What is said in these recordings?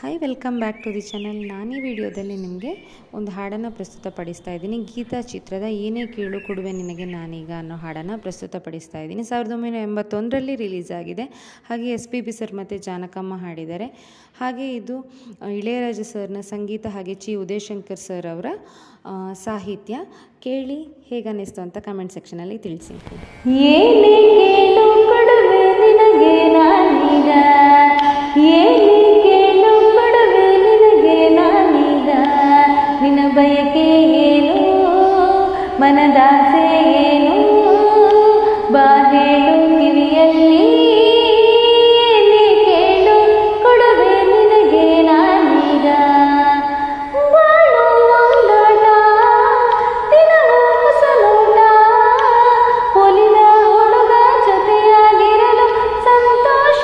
Hi welcome back to the channel. ನಾನು ಈ ವಿಡಿಯೋದಲ್ಲಿ ನಿಮಗೆ ಒಂದು ಹಾಡನ್ನು ಪ್ರಸ್ತುತಪಡಿಸ್ತಾ ಇದ್ದೀನಿ. ಗೀತಾ ಚಿತ್ರದ ಏನೇ ಕೇಳು ಕೊಡುವೆ ನಿನಗೆ ನಾನೀಗ ಅನ್ನೋ ಹಾಡನ್ನು ಪ್ರಸ್ತುತಪಡಿಸ್ತಾ ಇದ್ದೀನಿ. 1981ರಲ್ಲಿ ರಿಲೀಸ್ ಆಗಿದೆ. ಹಾಗೆ SPB ಸರ್ ಮತ್ತು ಜಾನಕಮ್ಮ ಹಾಡಿದ್ದಾರೆ. ಹಾಗೆ ಇದು ಇಳೆಯರಾಜ ಸರ್ನ ಸಂಗೀತ, ಹಾಗೆ ಉದಯಶಂಕರ್ ಸರ್ ಅವರ ಸಾಹಿತ್ಯ. ಕೇಳಿ ಹೇಗನ್ನಿಸ್ತು ಅಂತ ಕಮೆಂಟ್ ಸೆಕ್ಷನಲ್ಲಿ ತಿಳಿಸಿ. ಏನೇ ಕೇಳು ಕೊಡುವೆ ನಿನಗೆ ನಾನೀಗ, ಏನೇ ಕೇಳು ಕೊಡುವೆ ನಿನಗೆ ನಾನೀಗ, ನಿನ್ನ ಬಯಕೆ ಏನು, ಮನದಾಸೆ ಏನು, ಬಾ ಹೇಳು ಕಿವಿಯಲ್ಲಿ, ಏನೇ ಕೇಳು ಕೊಡುವೆ ನಿನಗೆ ನಾನೀಗ. ಬಾಳು ಒಂದಾಟ, ದಿನವೂ ಹೊಸ ನೋಟ, ಒಲಿದ ಹುಡುಗ ಜೊತೆಯಾಗಿರಲು ಸಂತೋಷ.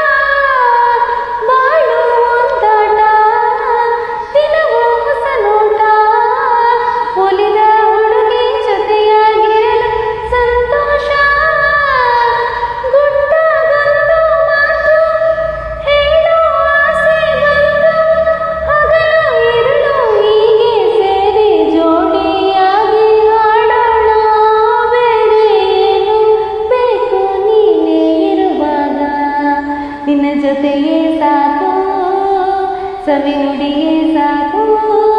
ಬಾಳು ಒಂದಾಟ, ದಿನವೂ ಹೊಸ ನೋಟ, ಒಲಿದ ಹುಡುಗಿ ಜೊತೆಯಾಗಿರಲು ಸಂತೋಷ. ಗುಟ್ಟಾಗೊಂದು ಮಾತು ಹೇಳೋ ಆಸೆ ಬಂತು, ಹಗಲು ಇರುಳು ಹೀಗೆ ಸೇರಿ ಜೋಡಿಯಾಗಿ ಹಾಡೋಣ. ಬೇರೆ ಏನು ಬೇಕು ನೀನೇ ಇರುವಾಗ, ನಿನ್ನ ಜೊತೆಯೇ ಸಾಕು, ಸವಿ ನುಡಿಯೇ ಸಾಕು.